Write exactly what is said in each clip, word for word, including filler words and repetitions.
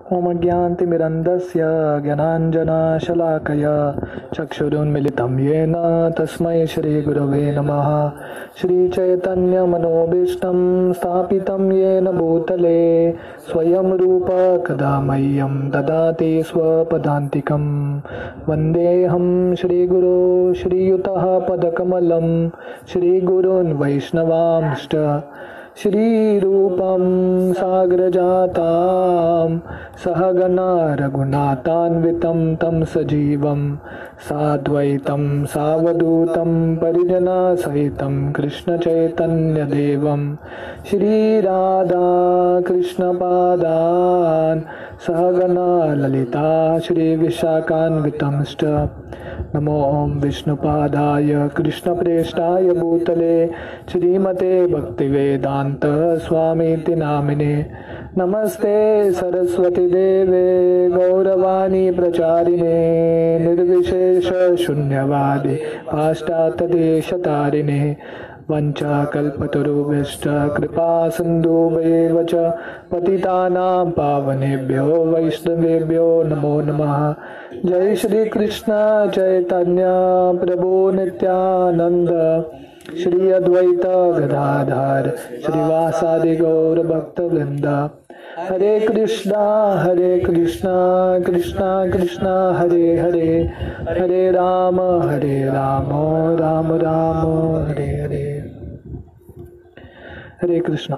ओम अज्ञानतिमिरन्धस्य ज्ञानाञ्जनशलाकया चक्षुरुन्मिलितं येन तस्मै श्रीगुरवे नमः। श्रीचैतन्यमनोभीष्टं स्थापितं येन भूतले स्वयं रूप कदा मह्यं ददाति स्वपदान्तिकं। वन्देऽहं श्रीगुरो श्रीयुतः पदकमलं श्रीगुरून् वैष्णवांश्च श्रीरूपं साग्रजातां सहगना रघुनाथान्वितं तं सजीवं साद्वैतं सावधूतं परिजनसहितं कृष्णचैतन्यदेवं श्रीराधा कृष्णपादान् सहगना ललिता श्रीविशाखान्वितंश्च। नमो ओं विष्णुपादाय कृष्णप्रेष्ठाय भूतले श्रीमते भक्तिवेदांत स्वामीति नामिने। नमस्ते सरस्वती देवे गौरवाणी प्रचारिणे निर्विशेष शून्यवादी पाश्चात्यदेशतारिणे। वंचाकल्पतरुभ्यश्च कृपा सिन्धुभ्येव च पतितानां पावनेभ्यो वैष्णवेभ्यो नमो नमः। जय श्री कृष्ण चैतन्य प्रभु नित्यानंद श्री अद्वैत गदाधर श्रीवासादि गौर भक्तवृंद। हरे कृष्णा हरे कृष्णा कृष्णा कृष्णा हरे हरे हरे राम हरे राम राम राम हरे हरे। हरे कृष्णा।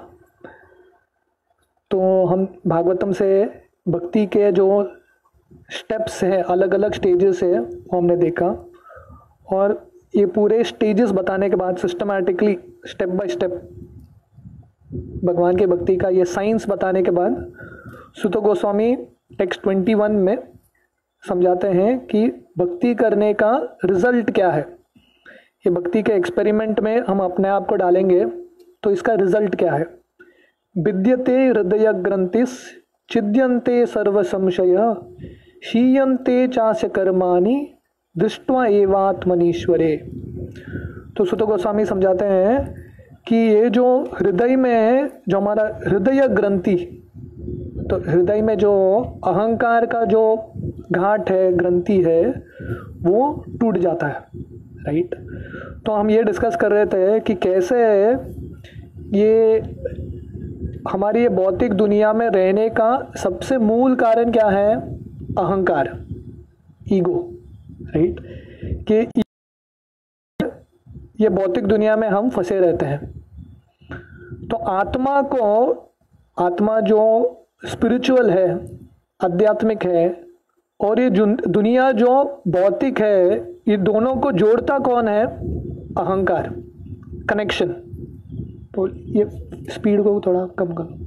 तो हम भागवतम से भक्ति के जो स्टेप्स हैं, अलग अलग स्टेजेस है, वो हमने देखा। और ये पूरे स्टेजेस बताने के बाद सिस्टमैटिकली स्टेप बाय स्टेप भगवान के भक्ति का ये साइंस बताने के बाद सुत गोस्वामी टेक्स्ट ट्वेंटी वन में समझाते हैं कि भक्ति करने का रिजल्ट क्या है। ये भक्ति के एक्सपेरिमेंट में हम अपने आप को डालेंगे तो इसका रिजल्ट क्या है। विद्यते हृदय ग्रंथिस छिद्यन्ते सर्व संशय शीयन्ते चास्य कर्माणि दृष्ट्वा एवात्मनीश्वरे। तो सुत गोस्वामी समझाते हैं कि ये जो हृदय में जो हमारा हृदय ग्रंथि, तो हृदय में जो अहंकार का जो घाट है, ग्रंथि है, वो टूट जाता है, राइट। तो हम ये डिस्कस कर रहे थे कि कैसे ये हमारी ये भौतिक दुनिया में रहने का सबसे मूल कारण क्या है, अहंकार, ईगो, राइट। कि ये भौतिक दुनिया में हम फंसे रहते हैं। तो आत्मा को, आत्मा जो स्पिरिचुअल है, आध्यात्मिक है, और ये दुनिया जो भौतिक है, ये दोनों को जोड़ता कौन है, अहंकार, कनेक्शन। तो ये स्पीड को थोड़ा कम करो।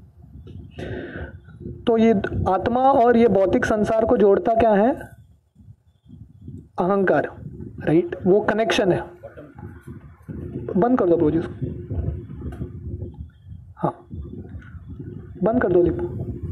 तो ये आत्मा और ये भौतिक संसार को जोड़ता क्या है, अहंकार, राइट। वो कनेक्शन है। बंद कर दो प्रोजेक्ट, हाँ बंद कर दो लिपो।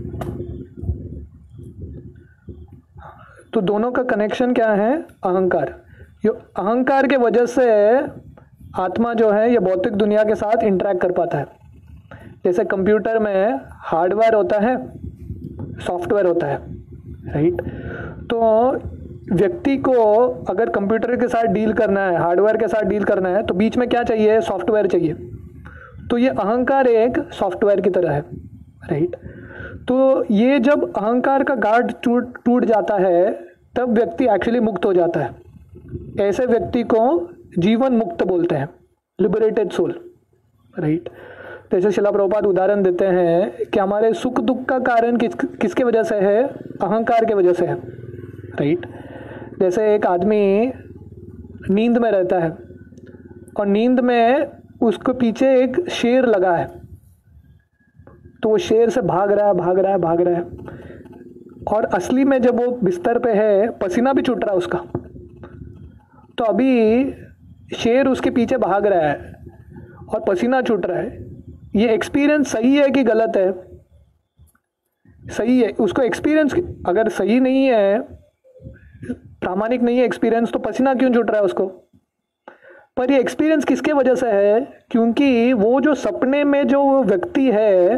तो दोनों का कनेक्शन क्या है, अहंकार। ये अहंकार के वजह से आत्मा जो है ये भौतिक दुनिया के साथ इंटरेक्ट कर पाता है। जैसे कंप्यूटर में हार्डवेयर होता है, सॉफ्टवेयर होता है, राइट। तो व्यक्ति को अगर कंप्यूटर के साथ डील करना है, हार्डवेयर के साथ डील करना है, तो बीच में क्या चाहिए, सॉफ्टवेयर चाहिए। तो ये अहंकार एक सॉफ्टवेयर की तरह है, राइट। तो ये जब अहंकार का गार्ड टूट टूट जाता है तब व्यक्ति एक्चुअली मुक्त हो जाता है। ऐसे व्यक्ति को जीवन मुक्त बोलते हैं, लिबरेटेड सोल, राइट। जैसे शिला प्रभुपाद उदाहरण देते हैं कि हमारे सुख दुख का कारण किस किसके वजह से है, अहंकार के वजह से है, राइट। जैसे एक आदमी नींद में रहता है और नींद में उसको पीछे एक शेर लगा है, तो वो शेर से भाग रहा है भाग रहा है भाग रहा है और असली में जब वो बिस्तर पे है, पसीना भी छूट रहा है उसका। तो अभी शेर उसके पीछे भाग रहा है और पसीना छूट रहा है। ये एक्सपीरियंस सही है कि गलत है, सही है। उसको एक्सपीरियंस अगर सही नहीं है, प्रामाणिक नहीं है एक्सपीरियंस, तो पसीना क्यों छूट रहा है उसको। पर ये एक्सपीरियंस किसके वजह से है, क्योंकि वो जो सपने में जो व्यक्ति है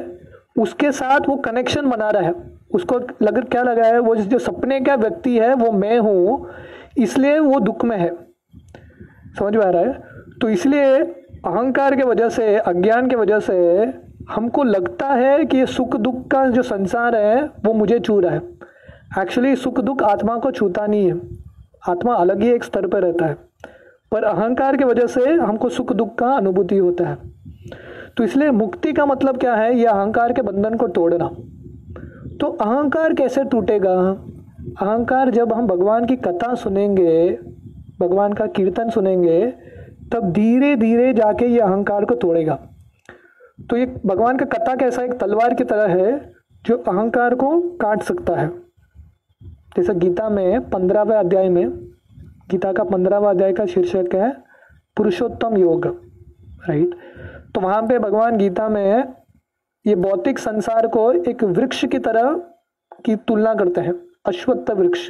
उसके साथ वो कनेक्शन बना रहा है, उसको लग क्या लगा है वो जो सपने का व्यक्ति है वो मैं हूँ, इसलिए वो दुख में है। समझ में आ रहा है? तो इसलिए अहंकार के वजह से, अज्ञान के वजह से हमको लगता है कि ये सुख दुख का जो संसार है वो मुझे छू रहा है। एक्चुअली सुख दुख आत्मा को छूता नहीं है, आत्मा अलग ही एक स्तर पर रहता है, पर अहंकार की वजह से हमको सुख दुख का अनुभूति होता है। तो इसलिए मुक्ति का मतलब क्या है? ये अहंकार के बंधन को तोड़ना। तो अहंकार कैसे टूटेगा? अहंकार जब हम भगवान की कथा सुनेंगे, भगवान का कीर्तन सुनेंगे, तब धीरे धीरे जाके ये अहंकार को तोड़ेगा। तो ये भगवान का कथा कैसा, एक तलवार की तरह है जो अहंकार को काट सकता है। जैसे गीता में पंद्रहवें अध्याय में, गीता का पंद्रहवां अध्याय का शीर्षक है पुरुषोत्तम योग, राइट? तो वहाँ पे भगवान गीता में ये भौतिक संसार को एक वृक्ष की तरह की तुलना करते हैं, अश्वत्थ वृक्ष।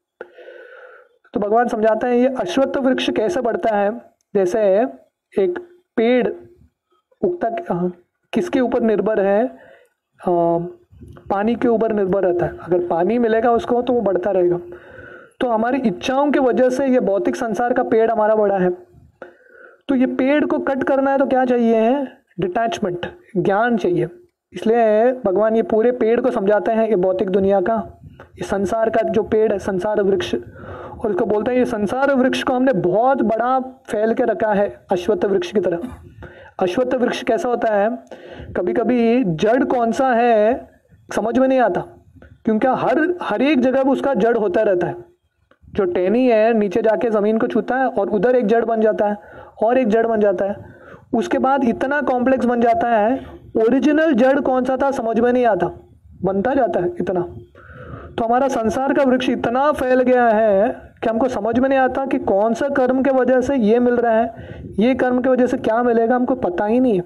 तो भगवान समझाते हैं ये अश्वत्थ वृक्ष कैसे बढ़ता है। जैसे एक पेड़ उगता किसके ऊपर निर्भर है? आ, पानी के ऊपर निर्भर रहता है। अगर पानी मिलेगा उसको तो वो बढ़ता रहेगा। तो हमारी इच्छाओं की वजह से ये भौतिक संसार का पेड़ हमारा बड़ा है। तो ये पेड़ को कट करना है तो क्या चाहिए है? डिटैचमेंट, ज्ञान चाहिए। इसलिए भगवान ये पूरे पेड़ को समझाते हैं, ये भौतिक दुनिया का, ये संसार का जो पेड़ है, संसार वृक्ष, और उसको बोलते हैं ये संसार वृक्ष को हमने बहुत बड़ा फैल के रखा है अश्वत्थ वृक्ष की तरह। अश्वत्थ वृक्ष कैसा होता है? कभी कभी जड़ कौन सा है समझ में नहीं आता, क्योंकि हर हर एक जगह में उसका जड़ होता रहता है। जो टहनी है नीचे जाके ज़मीन को छूता है और उधर एक जड़ बन जाता है और एक जड़ बन जाता है। उसके बाद इतना कॉम्प्लेक्स बन जाता है, ओरिजिनल जड़ कौन सा था समझ में नहीं आता, बनता जाता है इतना। तो हमारा संसार का वृक्ष इतना फैल गया है कि हमको समझ में नहीं आता कि कौन सा कर्म के वजह से ये मिल रहा है, ये कर्म के वजह से क्या मिलेगा, हमको पता ही नहीं है।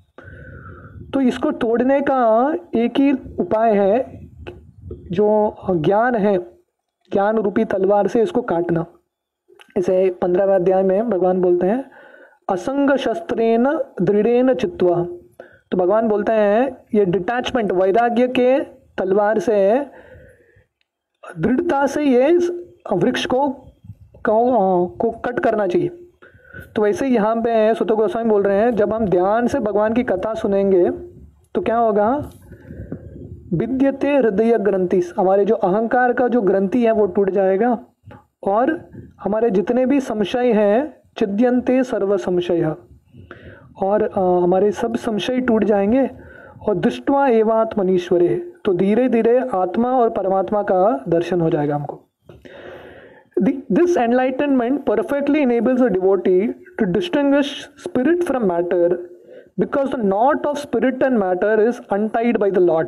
तो इसको तोड़ने का एक ही उपाय है, जो ज्ञान है, ज्ञान रूपी तलवार से इसको काटना। इसे पंद्रहवें अध्याय में भगवान बोलते हैं असंग शस्त्रेण दृढ़ेन चित्वा। तो भगवान बोलते हैं ये डिटैचमेंट, वैराग्य के तलवार से, दृढ़ता से ये वृक्ष को को, को कट करना चाहिए। तो वैसे ही यहाँ पे सुत गोस्वामी बोल रहे हैं जब हम ध्यान से भगवान की कथा सुनेंगे तो क्या होगा? विद्यते हृदय ग्रंथि, हमारे जो अहंकार का जो ग्रंथि है वो टूट जाएगा, और हमारे जितने भी संशय हैं चिद्यन्ते सर्व संशय, और आ, हमारे सब संशय टूट जाएंगे। और दृष्ट्वा एवात्मनीश्वरे, तो धीरे धीरे आत्मा और परमात्मा का दर्शन हो जाएगा हमको। This enlightenment perfectly enables a devotee to distinguish spirit from matter, because the knot of spirit and matter is untied by the Lord.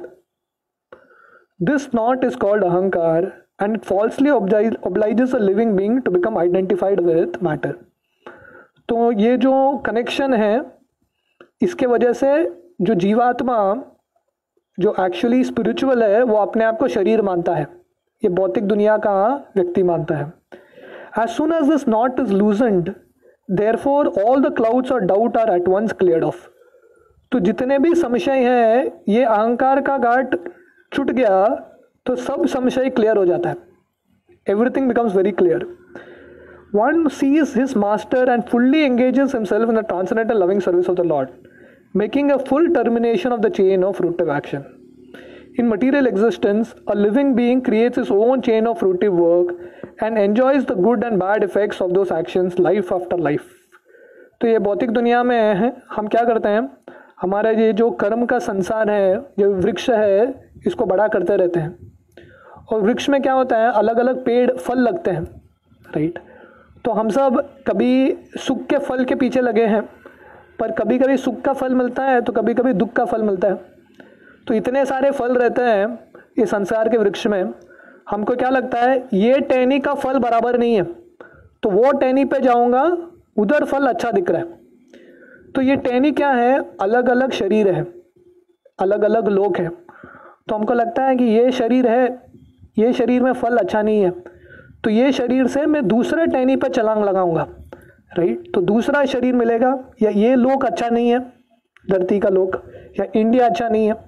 This knot is called ahankar, and it falsely obliges a living being to become identified with matter. तो ये जो connection है, इसके वजह से जो जीवात्मा जो एक्चुअली स्पिरिचुअल है वो अपने आप को शरीर मानता है, ये भौतिक दुनिया का व्यक्ति मानता है। As soon as this knot is loosened, therefore all the clouds of doubt are at once cleared off. तो जितने भी संशय हैं, ये अहंकार का घाट छूट गया तो सब संशय क्लियर हो जाता है। Everything becomes very clear. One sees his master and fully engages himself in the transcendental loving service of the Lord, making a full termination of the chain of fruitive action. In material existence, a living being creates his own chain of fruitive work and enjoys the good and bad effects of those actions life after life. तो ये भौतिक दुनिया में है, हम क्या करते हैं? हमारा ये जो कर्म का संसार है, जो वृक्ष है, इसको बड़ा करते रहते हैं। और वृक्ष में क्या होता है? अलग अलग पेड़ फल लगते हैं, राइट? तो हम सब कभी सुख के फल के पीछे लगे हैं, पर कभी कभी सुख का फल मिलता है तो कभी कभी दुख का फल मिलता है। तो इतने सारे फल रहते हैं ये संसार के वृक्ष में, हमको क्या लगता है ये टहनी का फल बराबर नहीं है, तो वो टहनी पे जाऊंगा, उधर फल अच्छा दिख रहा है। तो ये टहनी क्या है? अलग अलग शरीर है, अलग अलग लोग हैं। तो हमको लगता है कि ये शरीर है, ये शरीर में फल अच्छा नहीं है, तो ये शरीर से मैं दूसरे टहनी पे छलांग लगाऊंगा, राइट? तो दूसरा शरीर मिलेगा, या ये लोग अच्छा नहीं है, धरती का लोग, या इंडिया अच्छा नहीं है,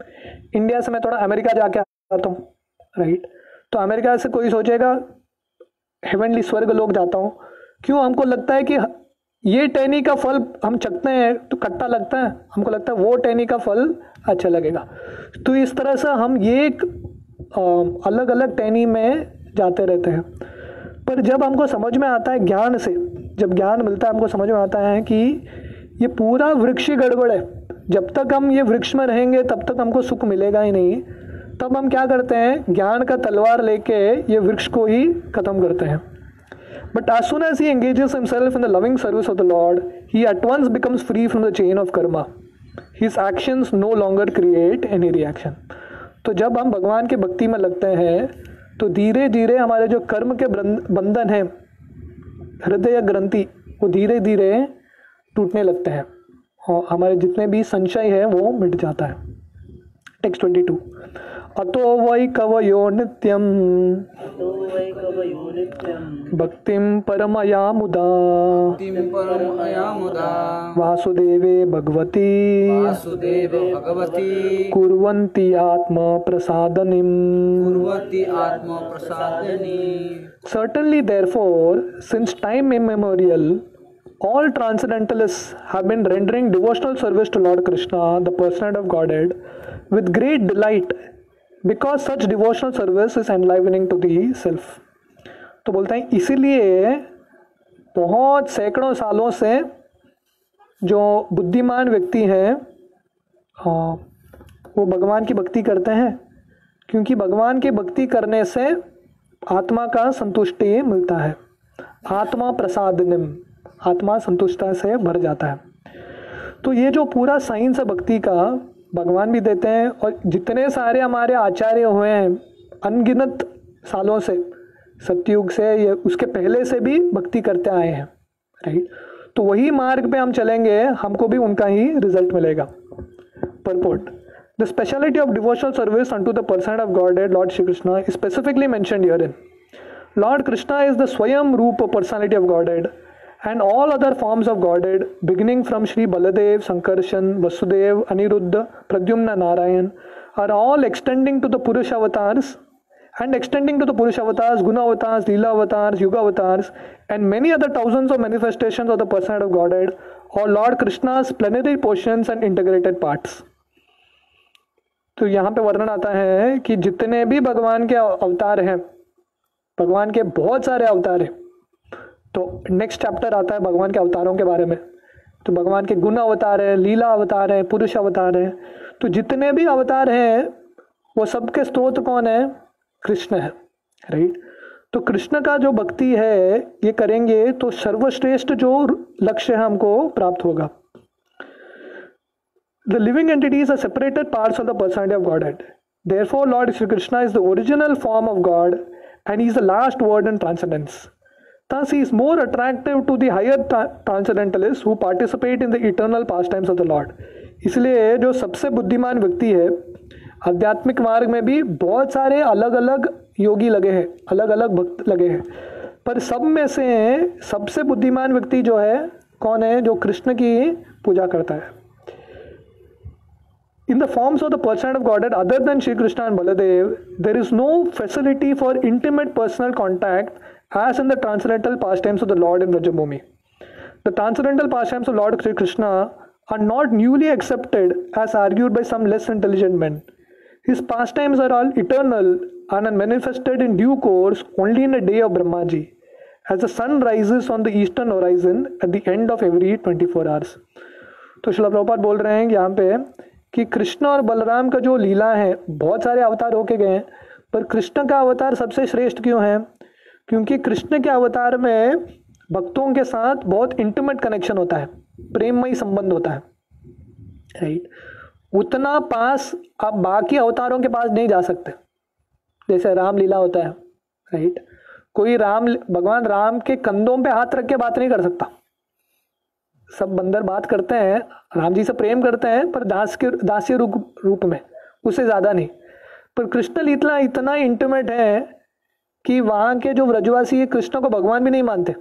इंडिया से मैं थोड़ा अमेरिका जाके आता हूँ, राइट, तो अमेरिका से कोई सोचेगा हेवनली स्वर्ग लोग जाता हूँ, क्यों? हमको लगता है कि ये टहनी का फल हम चखते हैं तो खट्टा लगता है, हमको लगता है वो टहनी का फल अच्छा लगेगा। तो इस तरह से हम ये एक अलग अलग टहनी में जाते रहते हैं। पर जब हमको समझ में आता है ज्ञान से, जब ज्ञान मिलता है हमको समझ में आता है कि ये पूरा वृक्ष ही गड़बड़ है, जब तक हम ये वृक्ष में रहेंगे तब तक हमको सुख मिलेगा ही नहीं। तब हम क्या करते हैं, ज्ञान का तलवार लेके ये वृक्ष को ही खत्म करते हैं। But as soon as he engages himself in the loving service of the Lord, he at once becomes free from the chain of karma. His actions no longer create any reaction. तो जब हम भगवान के भक्ति में लगते हैं तो धीरे धीरे हमारे जो कर्म के बंधन हैं, हृदय ग्रंथि, वो धीरे धीरे टूटने लगते हैं और हमारे जितने भी संशय है वो मिट जाता है। टेक्स्ट ट्वेंटी टू, अतो वै कवयो नित्यम भक्तिं परमया मुदा वासुदेवे भगवती कुर्वन्ति आत्मा प्रसादनिम्। Certainly, therefore, since time immemorial, all transcendentalists have been rendering devotional service to Lord Krishna, the personality of Godhead, with great delight, because such devotional service is enlivening to the self. तो बोलते हैं इसीलिए बहुत सैकड़ों सालों से जो बुद्धिमान व्यक्ति हैं वो भगवान की भक्ति करते हैं, क्योंकि भगवान की भक्ति करने से आत्मा का संतुष्टि मिलता है। आत्मा प्रसादनिम, आत्मा संतुष्टता से भर जाता है। तो ये जो पूरा साइंस है भक्ति का, भगवान भी देते हैं और जितने सारे हमारे आचार्य हुए हैं अनगिनत सालों से, सतयुग से या उसके पहले से भी भक्ति करते आए हैं, राइट। तो वही मार्ग पे हम चलेंगे, हमको भी उनका ही रिजल्ट मिलेगा। Purport, the speciality of devotional service unto the person of Godhead Lord Shri Krishna is specifically mentioned herein. Lord Krishna is the Swayam Rupa personality of Godhead, and all other forms of Godhead, beginning from Shri Baladev, Sankarshan, Vasudev, Aniruddha, Pradyumna, Narayan, are all extending to the Purusha avatars and extending to the Purusha avatars, Guna avatars, Leela avatars, Yuga avatars, and many other thousands of manifestations of the personality of Godhead, or Lord Krishna's plenary portions and integrated parts. तो यहाँ पे वर्णन आता है कि जितने भी भगवान के अवतार हैं, भगवान के बहुत सारे अवतार हैं। तो नेक्स्ट चैप्टर आता है भगवान के अवतारों के बारे में। तो भगवान के गुण अवतार है, लीला अवतार है, पुरुष अवतार है। तो जितने भी अवतार हैं वो सबके स्रोत कौन है? कृष्ण है, राइट। तो कृष्ण का जो भक्ति है ये करेंगे तो सर्वश्रेष्ठ जो लक्ष्य है हमको प्राप्त होगा। The living entities are separated parts of the personality of Godhead. Therefore, Lord Shri Krishna is the original form of God and he is the last word in transcendence. Thus, he is more attractive to the higher transcendentalists who participate in the eternal pastimes of the Lord. इसलिए जो सबसे बुद्धिमान व्यक्ति है, आध्यात्मिक मार्ग में भी बहुत सारे अलग अलग योगी लगे हैं, अलग अलग भक्त लगे हैं, पर सब में से सबसे बुद्धिमान व्यक्ति जो है कौन है? जो कृष्ण की पूजा करता है। In the forms of the personality of Godhead other than Shri Krishna and Baladev, there is no facility for intimate personal contact as in the transcendental pastimes of the Lord in Vrajabhumi. The transcendental pastimes of Lord Shri Krishna are not newly accepted as argued by some less intelligent men. His pastimes are all eternal and are manifested in due course only in a day of Brahmaji, as the sun rises on the eastern horizon at the end of every twenty-four hours. तो श्रील प्रभुपाद बोल रहे हैं यहाँ पे कि कृष्ण और बलराम का जो लीला है, बहुत सारे अवतार होके गए हैं, पर कृष्ण का अवतार सबसे श्रेष्ठ क्यों है? क्योंकि कृष्ण के अवतार में भक्तों के साथ बहुत इंटीमेट कनेक्शन होता है, प्रेममयी संबंध होता है, राइट। उतना पास आप बाकी अवतारों के पास नहीं जा सकते, जैसे राम लीला होता है, राइट। कोई राम भगवान राम के कंधों पे हाथ रख के बात नहीं कर सकता। सब बंदर बात करते हैं, राम जी से प्रेम करते हैं, पर दास के दास्य रूप रूप में, उससे ज़्यादा नहीं। पर कृष्ण लीला इतना इंटीमेट है कि वहाँ के जो व्रजवासी कृष्ण को भगवान भी नहीं मानते,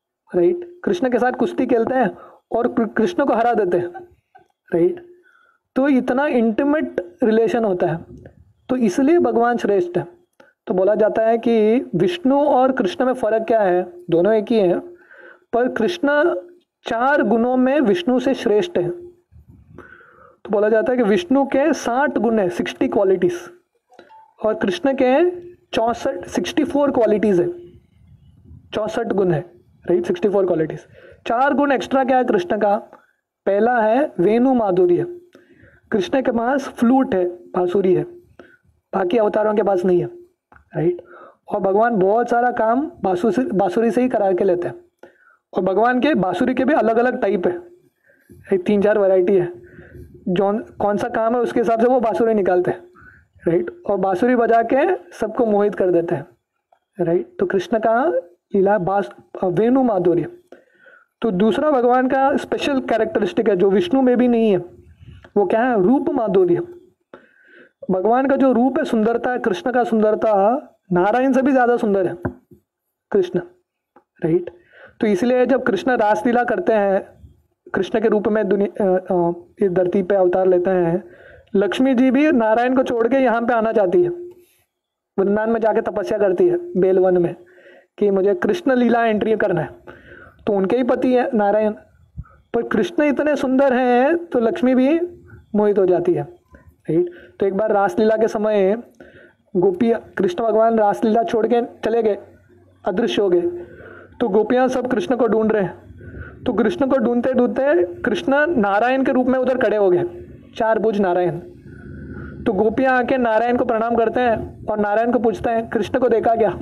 राइट। कृष्ण के साथ कुश्ती खेलते हैं और कृष्ण को हरा देते हैं, राइट। तो इतना इंटीमेट रिलेशन होता है, तो इसलिए भगवान श्रेष्ठ है। तो बोला जाता है कि विष्णु और कृष्ण में फर्क क्या है, दोनों एक ही हैं, पर कृष्ण चार गुणों में विष्णु से श्रेष्ठ है। तो बोला जाता है कि विष्णु के साठ गुण है, सिक्सटी क्वालिटीज, और कृष्ण के चौसठ सिक्सटी फोर क्वालिटीज है, चौसठ गुण है, राइट, सिक्सटी फोर क्वालिटीज। चार गुण एक्स्ट्रा क्या है कृष्ण का? पहला है वेणु माधुर्य, कृष्ण के पास फ्लूट है, बांसुरी है, बाकी अवतारों के पास नहीं है, राइट। और भगवान बहुत सारा काम बांसुरी बांसुरी से ही करा के लेते हैं, और भगवान के बांसुरी के भी अलग अलग टाइप है, तीन चार वैरायटी है, जो कौन सा काम है उसके हिसाब से वो बांसुरी निकालते हैं, राइट, और बांसुरी बजा के सबको मोहित कर देते हैं, राइट। तो कृष्ण का लीला बास वेणु माधुर्य। तो दूसरा भगवान का स्पेशल कैरेक्टरिस्टिक है जो विष्णु में भी नहीं है, वो क्या है? रूप माधुर्य। भगवान का जो रूप है, सुंदरता है, कृष्ण का सुंदरता नारायण से भी ज्यादा सुंदर है कृष्ण, राइट। तो इसलिए जब कृष्ण रासलीला करते हैं, कृष्ण के रूप में दुनिया इस धरती पे अवतार लेते हैं, लक्ष्मी जी भी नारायण को छोड़ के यहाँ पे आना चाहती है, वृंदावन में जाके तपस्या करती है बेलवन में कि मुझे कृष्ण लीला एंट्री करना है। तो उनके ही पति है नारायण, पर कृष्ण इतने सुंदर हैं तो लक्ष्मी भी मोहित हो जाती है, राइट। तो एक बार रासलीला के समय गोपी कृष्ण भगवान रासलीला छोड़ के चले गए, अदृश्य हो गए, तो गोपियां सब कृष्ण को ढूंढ रहे हैं। तो कृष्ण को ढूंढते ढूंढते कृष्ण नारायण के रूप में उधर खड़े हो गए, चार भुज नारायण। तो गोपियां आके नारायण को प्रणाम करते हैं और नारायण को पूछते हैं कृष्ण को देखा क्या?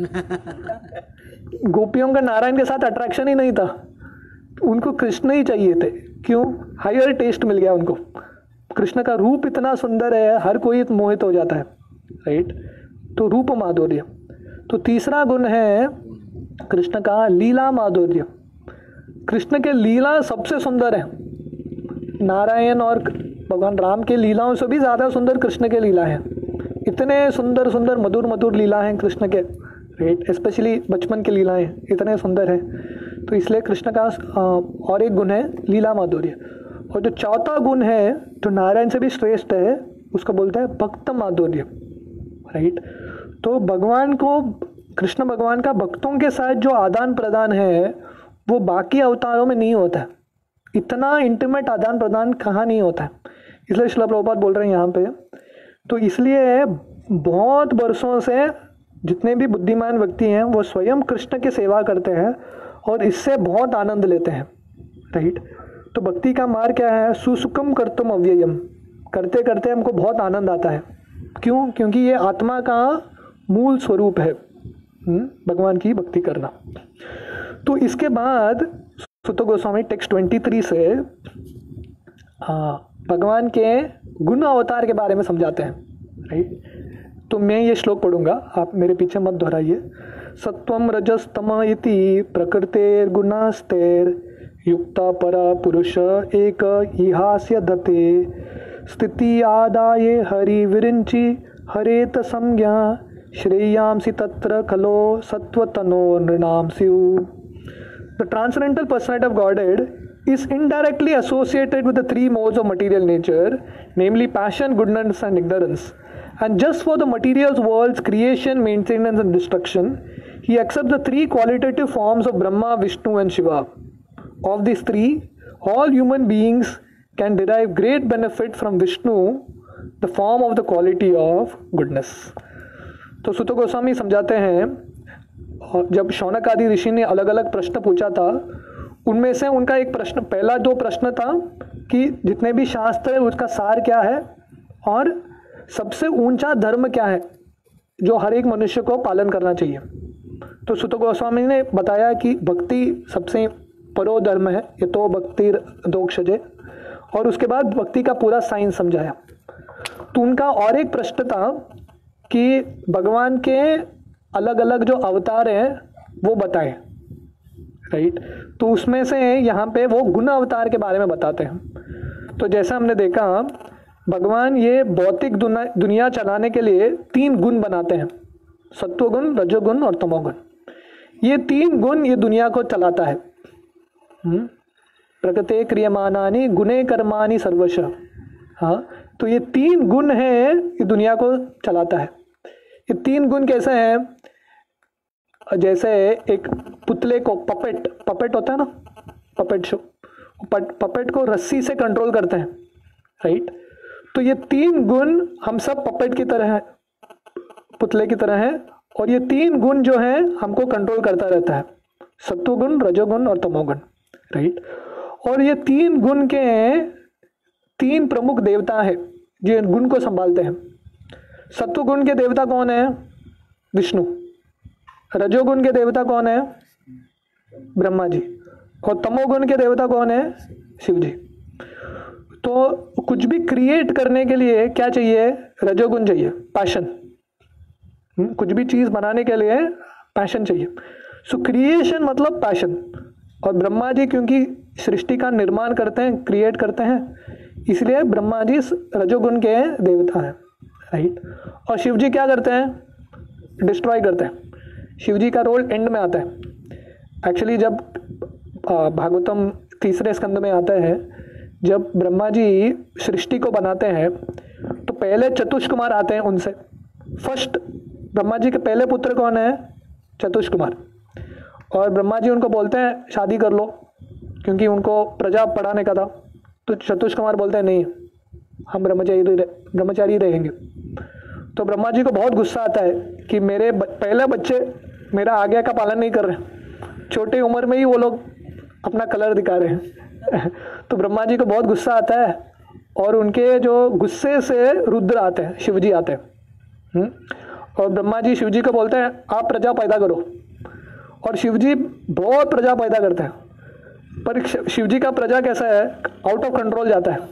गोपियों का नारायण के साथ अट्रैक्शन ही नहीं था, उनको कृष्ण ही चाहिए थे। क्यों? हायर टेस्ट मिल गया उनको, कृष्ण का रूप इतना सुंदर है, हर कोई मोहित हो जाता है, राइट। तो रूप माधुर्य। तो तीसरा गुण है कृष्ण का लीला माधुर्य। कृष्ण के लीला सबसे सुंदर है, नारायण और भगवान राम के लीलाओं से भी ज्यादा सुंदर कृष्ण के लीला है। इतने सुंदर सुंदर मधुर मधुर लीला हैं कृष्ण के, राइट, स्पेशली बचपन की लीलाएं इतने सुंदर हैं। तो इसलिए कृष्ण का और एक गुण है लीला माधुर्य। और जो चौथा गुण है जो नारायण से भी श्रेष्ठ है, उसको बोलते हैं भक्त माधुर्य, राइट। तो भगवान को, कृष्ण भगवान का भक्तों के साथ जो आदान प्रदान है वो बाकी अवतारों में नहीं होता है, इतना इंटीमेट आदान प्रदान कहाँ नहीं होता है। इसलिए श्रील प्रभुपाद बोल रहे हैं यहाँ पे। तो इसलिए बहुत वर्षों से जितने भी बुद्धिमान व्यक्ति हैं वो स्वयं कृष्ण की सेवा करते हैं और इससे बहुत आनंद लेते हैं, राइट। तो भक्ति का मार्ग क्या है? सुसुखम कर्तुम अव्ययम, करते करते हमको बहुत आनंद आता है। क्यों? क्योंकि ये आत्मा का मूल स्वरूप है, भगवान की भक्ति करना। तो इसके बाद सुत गोस्वामी टेक्स्ट तेईस से भगवान के गुण अवतार के बारे में समझाते हैं, राइट। तो मैं ये श्लोक पढ़ूंगा, आप मेरे पीछे मत दोहराइए। सत्वम रजस्तम इति प्रकृतेर गुणास्तेर युक्ता परा पुरुष एक इहास्य दते स्थिति आदाये हरि विरिंचि हरेत संज्ञा श्रेयांसि तत्र खलो सत्वतनो नृणाम स्यु। The transcendental personality of Godhead is indirectly associated with the three modes of material nature, namely passion, goodness, and ignorance. And just for the material world's creation, maintenance, and destruction, he accepts the three qualitative forms of Brahma, Vishnu, and Shiva. Of these three, all human beings can derive great benefit from Vishnu, the form of the quality of goodness. तो सुत गोस्वामी समझाते हैं, जब शौनक आदि ऋषि ने अलग अलग प्रश्न पूछा था, उनमें से उनका एक प्रश्न, पहला जो प्रश्न था कि जितने भी शास्त्र है उसका सार क्या है और सबसे ऊंचा धर्म क्या है जो हर एक मनुष्य को पालन करना चाहिए। तो सुत गोस्वामी ने बताया कि भक्ति सबसे परो धर्म है, ये तो भक्ति दोक्षजे, और उसके बाद भक्ति का पूरा साइंस समझाया। तो उनका और एक प्रश्न था कि भगवान के अलग अलग जो अवतार हैं वो बताएं, राइट। तो उसमें से यहाँ पे वो गुण अवतार के बारे में बताते हैं। तो जैसा हमने देखा, भगवान ये भौतिक दुनिया चलाने के लिए तीन गुण बनाते हैं, सत्वगुण, रजोगुण और तमोगुण। ये तीन गुण ये दुनिया को चलाता है। प्रकृते क्रियमानानि गुणे कर्माणि सर्वश, हाँ, तो ये तीन गुण हैं ये दुनिया को चलाता है। ये तीन गुण कैसे हैं? जैसे एक पुतले को पपेट पपेट होता है ना, पपेट शो, पपेट को रस्सी से कंट्रोल करते हैं, राइट। तो ये तीन गुण हम सब पपेट की तरह हैं, पुतले की तरह हैं, और ये तीन गुण जो हैं हमको कंट्रोल करता रहता है, सत्वगुण, रजोगुण और तमोगुण, राइट। और ये तीन गुण के तीन प्रमुख देवता है जो इन गुण को संभालते हैं। सत्वगुण के देवता कौन है? विष्णु। रजोगुण के देवता कौन है? ब्रह्मा जी। और तमोगुण के देवता कौन है? शिव जी। तो कुछ भी क्रिएट करने के लिए क्या चाहिए? रजोगुण चाहिए, पैशन। कुछ भी चीज बनाने के लिए पैशन चाहिए। सो क्रिएशन मतलब पैशन। और ब्रह्मा जी क्योंकि सृष्टि का निर्माण करते हैं, क्रिएट करते हैं, इसलिए ब्रह्मा जी रजोगुण के देवता हैं, राइट। और शिव जी क्या करते हैं? डिस्ट्रॉय करते हैं। शिव जी का रोल एंड में आता है। एक्चुअली जब भागवतम तीसरे स्कंद में आता है, जब ब्रह्मा जी सृष्टि को बनाते हैं तो पहले चतुष कुमार आते हैं उनसे। फर्स्ट ब्रह्मा जी के पहले पुत्र कौन है? चतुष कुमार। और ब्रह्मा जी उनको बोलते हैं शादी कर लो, क्योंकि उनको प्रजा पढ़ाने का था। तो चतुष कुमार बोलते हैं नहीं, हम ब्रह्मचारी ब्रह्मचारी रहेंगे। तो ब्रह्मा जी को बहुत गुस्सा आता है कि मेरे ब, पहले बच्चे मेरा आज्ञा का पालन नहीं कर रहे, छोटे उम्र में ही वो लोग अपना कलर दिखा रहे हैं। तो ब्रह्मा जी को बहुत गुस्सा आता है, और उनके जो गुस्से से रुद्र आते हैं, शिव जी आते हैं। और ब्रह्मा जी शिव जी को बोलते हैं आप प्रजा पैदा करो। और शिव जी बहुत प्रजा पैदा करते हैं, पर शिव जी का प्रजा कैसा है? आउट ऑफ कंट्रोल जाता है,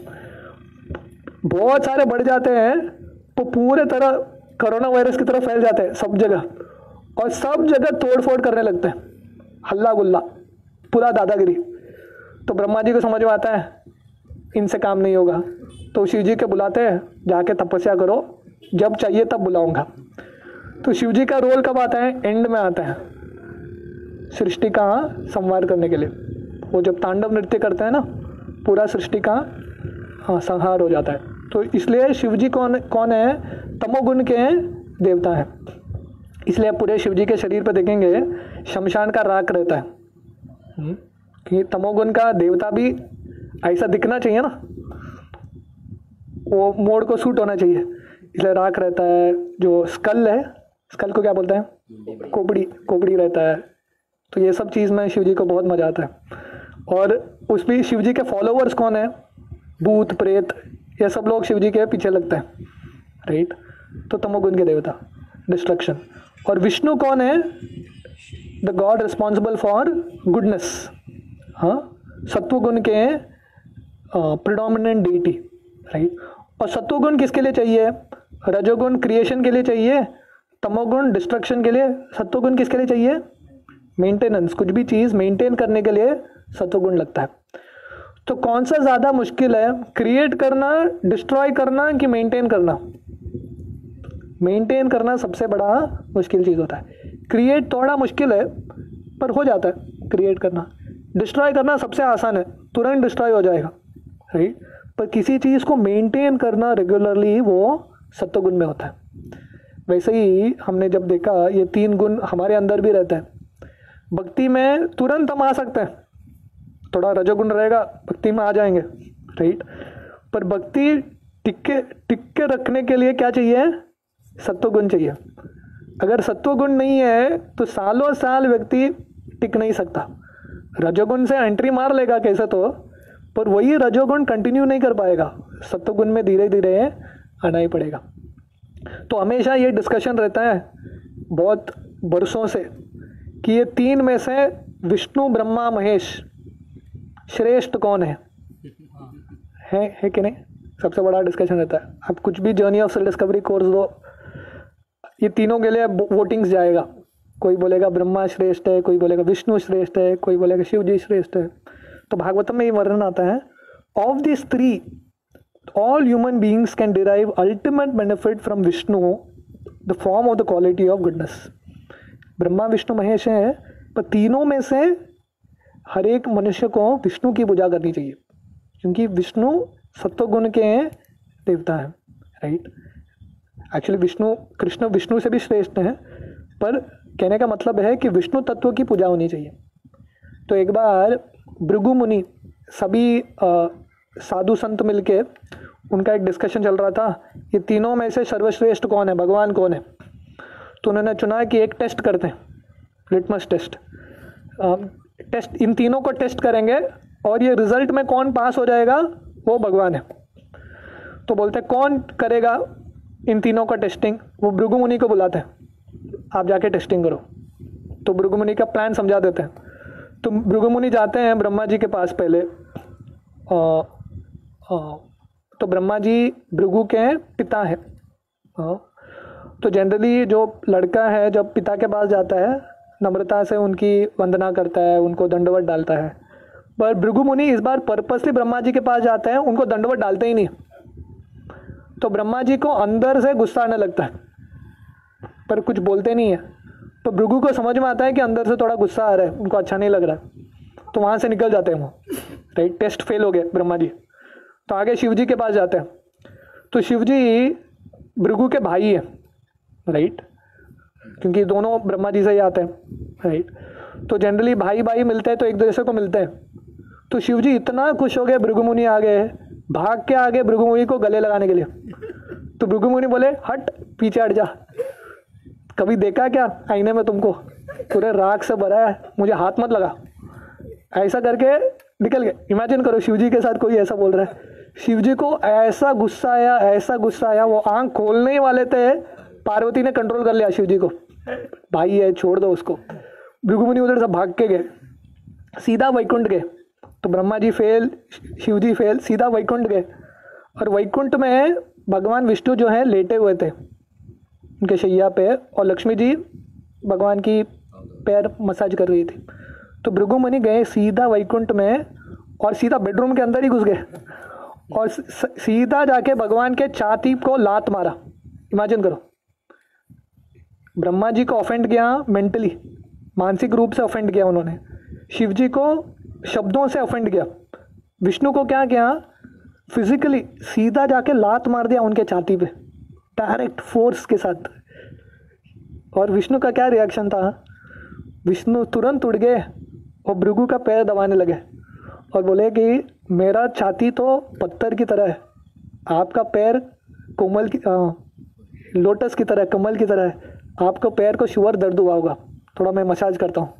बहुत सारे बढ़ जाते हैं, तो पूरे तरह कोरोना वायरस की तरह फैल जाते हैं सब जगह, और सब जगह तोड़ फोड़ करने लगते हैं, हल्ला गुल्ला, पूरा दादागिरी। तो ब्रह्मा जी को समझ में आता है इनसे काम नहीं होगा, तो शिव जी के बुलाते हैं, जाके तपस्या करो, जब चाहिए तब बुलाऊंगा। तो शिव जी का रोल कब आता है? एंड में आता है, सृष्टि का संहार करने के लिए। वो जब तांडव नृत्य करते हैं ना, पूरा सृष्टि का हाँ संहार हो जाता है। तो इसलिए शिव जी कौन कौन है? तमोगुण के देवता है। इसलिए आप पूरे शिव जी के शरीर पर देखेंगे शमशान का राख रहता है, कि तमोगुण का देवता भी ऐसा दिखना चाहिए ना, वो मोड़ को सूट होना चाहिए, इसलिए राख रहता है। जो स्कल है, स्कल को क्या बोलते हैं? कोबड़ी, कोबड़ी रहता है। तो ये सब चीज़ में शिव जी को बहुत मजा आता है। और उस भी शिव जी के फॉलोवर्स कौन है? भूत प्रेत, ये सब लोग शिव जी के पीछे लगते हैं, राइट। तो तमोगुण के देवता, डिस्ट्रक्शन। और विष्णु कौन है? The god responsible for goodness. हाँ, सत्वगुण के प्रिडोमिनेंट डीटी, राइट। और सत्वगुण किसके लिए चाहिए? रजोगुण क्रिएशन के लिए चाहिए, तमोगुण डिस्ट्रक्शन के लिए। सत्वगुण किसके लिए चाहिए? मेंटेनेंस, कुछ भी चीज़ मेंटेन करने के लिए सत्वगुण लगता है। तो कौन सा ज़्यादा मुश्किल है, क्रिएट करना, डिस्ट्रॉय करना कि मेंटेन करना? मेंटेन करना सबसे बड़ा मुश्किल चीज़ होता है। क्रिएट थोड़ा मुश्किल है, पर हो जाता है क्रिएट करना। डिस्ट्रॉय करना सबसे आसान है, तुरंत डिस्ट्रॉय हो जाएगा, राइट। पर किसी चीज़ को मेंटेन करना रेगुलरली, वो सत्वगुण में होता है। वैसे ही हमने जब देखा ये तीन गुण हमारे अंदर भी रहता है। भक्ति में तुरंत हम आ सकते हैं, थोड़ा रजोगुण रहेगा, भक्ति में आ जाएंगे, राइट। पर भक्ति टिक्के टिक्के रखने के लिए क्या चाहिए? सत्वगुण चाहिए। अगर सत्वगुण नहीं है तो सालों साल व्यक्ति टिक नहीं सकता। रजोगुण से एंट्री मार लेगा कैसे तो, पर वही रजोगुण कंटिन्यू नहीं कर पाएगा, सत्वगुण में धीरे धीरे आना ही पड़ेगा। तो हमेशा ये डिस्कशन रहता है बहुत बरसों से कि ये तीन में से विष्णु, ब्रह्मा, महेश श्रेष्ठ कौन है? है, है कि नहीं? सबसे बड़ा डिस्कशन रहता है। आप कुछ भी journey of self discovery course दो, ये तीनों के लिए वोटिंग्स जाएगा। कोई बोलेगा ब्रह्मा श्रेष्ठ है, कोई बोलेगा विष्णु श्रेष्ठ है, कोई बोलेगा शिव जी श्रेष्ठ है। तो भागवतम में ये वर्णन आता है, of this three all human beings can derive ultimate benefit from Vishnu, the form of the quality of goodness. Brahma Vishnu Mahesh है, पर तीनों में से हर एक मनुष्य को विष्णु की पूजा करनी चाहिए, क्योंकि विष्णु सत्वगुण के देवता है, राइट। एक्चुअली विष्णु कृष्ण विष्णु से भी श्रेष्ठ हैं, पर कहने का मतलब है कि विष्णु तत्व की पूजा होनी चाहिए। तो एक बार भृगु मुनि सभी आ, साधु संत मिलके उनका एक डिस्कशन चल रहा था, ये तीनों में से सर्वश्रेष्ठ कौन है, भगवान कौन है। तो उन्होंने चुना कि एक टेस्ट करते हैं, लिटमस टेस्ट। टेस्ट इन तीनों को टेस्ट करेंगे और ये रिजल्ट में कौन पास हो जाएगा वो भगवान है। तो बोलते हैं कौन करेगा इन तीनों का टेस्टिंग। वो भृगु मुनि को बुलाते हैं, आप जाके टेस्टिंग करो। तो भृगु मुनि का प्लान समझा देते हैं। तो भृगु मुनि जाते हैं ब्रह्मा जी के पास पहले। आ, आ, तो ब्रह्मा जी भृगु के पिता हैं। तो जनरली जो लड़का है जब पिता के पास जाता है नम्रता से उनकी वंदना करता है, उनको दंडवत डालता है। पर भृगु मुनि इस बार पर्पसली ब्रह्मा जी के पास जाते हैं, उनको दंडवत डालते ही नहीं। तो ब्रह्मा जी को अंदर से गुस्सा आने लगता है, पर कुछ बोलते नहीं है। तो भृगु को समझ में आता है कि अंदर से थोड़ा गुस्सा आ रहा है, उनको अच्छा नहीं लग रहा है। तो वहाँ से निकल जाते हैं वो, राइट। टेस्ट फेल हो गए ब्रह्मा जी। तो आगे शिव जी के पास जाते हैं। तो शिव जी भृगु के भाई हैं, राइट, क्योंकि दोनों ब्रह्मा जी से ही आते हैं, राइट। तो जनरली भाई भाई मिलते हैं तो एक दूसरे को मिलते हैं। तो शिव जी इतना खुश हो गए, भृगु मुनि आ गए, भाग के आगे भृगु मुनि को गले लगाने के लिए। तो भृगु मुनि बोले हट, पीछे हट जा, कभी देखा क्या आईने में तुमको, पूरे राख से भरा है, मुझे हाथ मत लगा। ऐसा करके निकल गए। इमेजिन करो शिव जी के साथ कोई ऐसा बोल रहा है। शिव जी को ऐसा गुस्सा आया, ऐसा गुस्सा आया, वो आंख खोलने ही वाले थे, पार्वती ने कंट्रोल कर लिया शिव जी को, भाई है छोड़ दो उसको। भृगु मुनि उधर से भाग के गए, सीधा वैकुंठ गए। तो ब्रह्मा जी फेल, शिव जी फेल, सीधा वैकुंठ गए। और वैकुंठ में भगवान विष्णु जो है लेटे हुए थे उनके शैया पे, और लक्ष्मी जी भगवान की पैर मसाज कर रही थी। तो भृगु मुनि गए सीधा वैकुंठ में और सीधा बेडरूम के अंदर ही घुस गए और सीधा जाके भगवान के छाती को लात मारा। इमेजिन करो, ब्रह्मा जी को ऑफेंड किया, मेंटली मानसिक रूप से ऑफेंड किया उन्होंने। शिव जी को शब्दों से ऑफेंड किया। विष्णु को क्या किया, फिजिकली सीधा जाके लात मार दिया उनके छाती पे, डायरेक्ट फोर्स के साथ। और विष्णु का क्या रिएक्शन था, विष्णु तुरंत उड़ गए और भृगु का पैर दबाने लगे और बोले कि मेरा छाती तो पत्थर की तरह है, आपका पैर कोमल की आ, लोटस की तरह, कमल की तरह है, आपको पैर को शुगर दर्द हुआ होगा, थोड़ा मैं मसाज करता हूँ।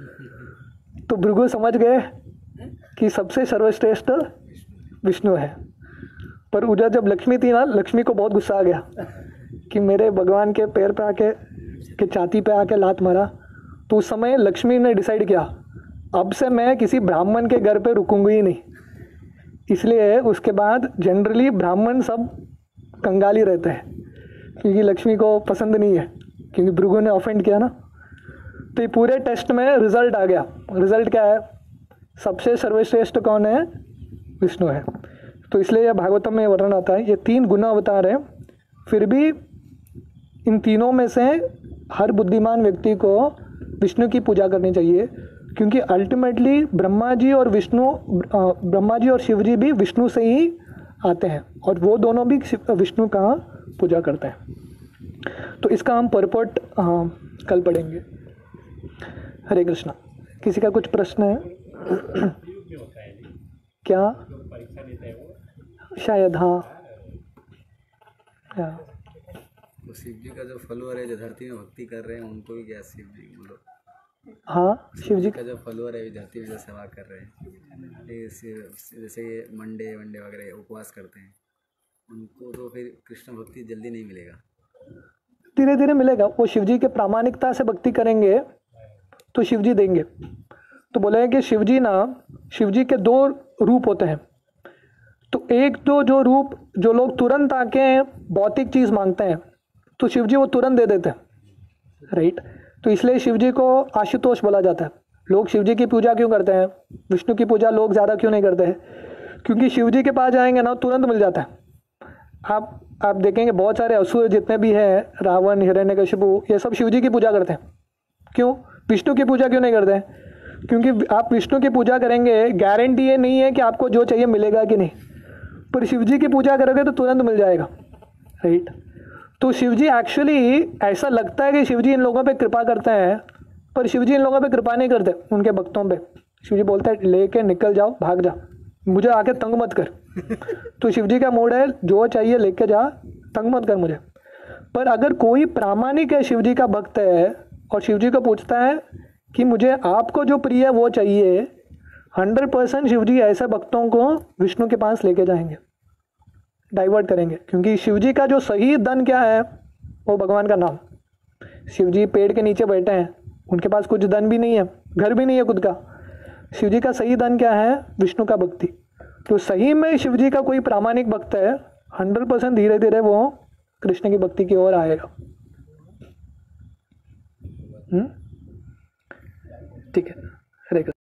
तो भृगु समझ गए कि सबसे सर्वश्रेष्ठ विष्णु है। पर उधर जब लक्ष्मी थी ना, लक्ष्मी को बहुत गुस्सा आ गया कि मेरे भगवान के पैर पे आके, के छाती पे आके लात मारा। तो उस समय लक्ष्मी ने डिसाइड किया अब से मैं किसी ब्राह्मण के घर पे रुकूंगी ही नहीं। इसलिए उसके बाद जनरली ब्राह्मण सब कंगाली रहते हैं, क्योंकि लक्ष्मी को पसंद नहीं है, क्योंकि भृगु ने ऑफेंड किया ना। तो ये पूरे टेस्ट में रिजल्ट आ गया। रिजल्ट क्या है, सबसे सर्वश्रेष्ठ कौन है, विष्णु है। तो इसलिए यह भागवतम में वर्णन आता है, ये तीन गुण अवतार हैं, फिर भी इन तीनों में से हर बुद्धिमान व्यक्ति को विष्णु की पूजा करनी चाहिए, क्योंकि अल्टीमेटली ब्रह्मा जी और विष्णु ब्रह्मा जी और शिव जी भी विष्णु से ही आते हैं और वो दोनों भी विष्णु का पूजा करते हैं। तो इसका हम परपट कल पढ़ेंगे। हरे कृष्णा। किसी का कुछ प्रश्न है? क्या? शायद हाँ। क्या तो शिव जी का जो फॉलोअर है, जो धरती में भक्ति कर रहे हैं, उनको भी क्या शिव जी मतलब हाँ शिव जी का जो फॉलोअर है धरती में जो सेवा कर रहे हैं, जैसे ये मंडे वंडे वगैरह उपवास करते हैं, उनको तो फिर कृष्ण भक्ति जल्दी नहीं मिलेगा, धीरे धीरे मिलेगा। वो शिव जी के प्रामाणिकता से भक्ति करेंगे तो शिव जी देंगे। तो बोले कि शिव जी ना, शिव जी के दो रूप होते हैं। तो एक तो जो रूप जो लोग तुरंत आके भौतिक चीज़ मांगते हैं तो शिव जी वो तुरंत दे देते हैं, राइट। तो इसलिए शिव जी को आशुतोष बोला जाता है। लोग शिव जी की पूजा क्यों करते हैं, विष्णु की पूजा लोग ज़्यादा क्यों नहीं करते हैं, क्योंकि शिव जी के पास जाएंगे ना तुरंत मिल जाता है। आप आप देखेंगे बहुत सारे असुर जितने भी हैं, रावण, हिरण्यकशिपु, ये सब शिव जी की पूजा करते हैं। क्यों? विष्णु की पूजा क्यों नहीं करते हैं? क्योंकि आप विष्णु की पूजा करेंगे, गारंटी ये नहीं है कि आपको जो चाहिए मिलेगा कि नहीं। पर शिव जी की पूजा करोगे तो तुरंत मिल जाएगा, राइट। तो शिव जी एक्चुअली, ऐसा लगता है कि शिव जी इन लोगों पे कृपा करते हैं, पर शिव जी इन लोगों पे कृपा नहीं करते, उनके भक्तों पे। शिव जी बोलते हैं लेके निकल जाओ, भाग जा, मुझे आके तंग मत कर। तो शिव जी का मूड है जो चाहिए लेके जा, तंग मत कर मुझे। पर अगर कोई प्रामाणिक है, शिव जी का भक्त है, और शिव जी को पूछता है कि मुझे आपको जो प्रिय है वो चाहिए, हंड्रेड परसेंट शिव जी ऐसे भक्तों को विष्णु के पास लेके जाएंगे, डाइवर्ट करेंगे। क्योंकि शिव जी का जो सही धन क्या है, वो भगवान का नाम। शिव जी पेड़ के नीचे बैठे हैं, उनके पास कुछ धन भी नहीं है, घर भी नहीं है खुद का। शिव जी का सही धन क्या है? विष्णु का भक्ति। तो सही में शिव जी का कोई प्रामाणिक भक्त है, हंड्रेड परसेंट धीरे धीरे वो कृष्ण की भक्ति की ओर आएगा। हम्म, ठीक है, हरे कृष्ण।